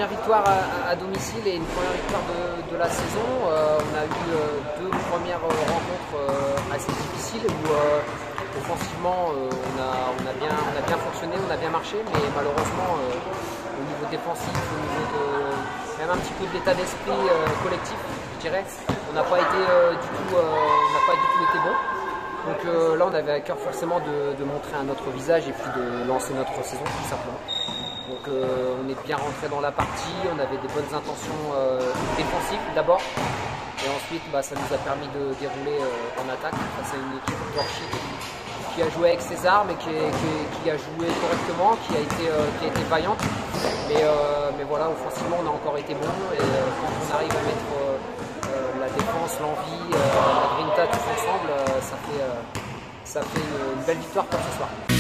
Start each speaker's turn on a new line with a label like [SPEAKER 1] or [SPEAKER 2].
[SPEAKER 1] victoire à domicile et une première victoire de la saison. On a eu deux premières rencontres assez difficiles où offensivement on a bien fonctionné, on a bien marché, mais malheureusement au niveau défensif, au niveau même un petit peu de l'état d'esprit collectif, je dirais, on n'a pas été du tout été bon. Donc là on avait à cœur forcément de montrer un autre visage et puis de lancer notre saison tout simplement. Donc on est bien rentré dans la partie, on avait des bonnes intentions défensives d'abord. Et ensuite ça nous a permis de dérouler en attaque face à une équipe torchée qui a joué avec ses armes et qui a joué correctement, qui a été vaillante. Mais voilà, offensivement on a encore été bon et quand on arrive à mettre la défense, l'envie, la grinta tous ensemble, ça fait une belle victoire pour ce soir.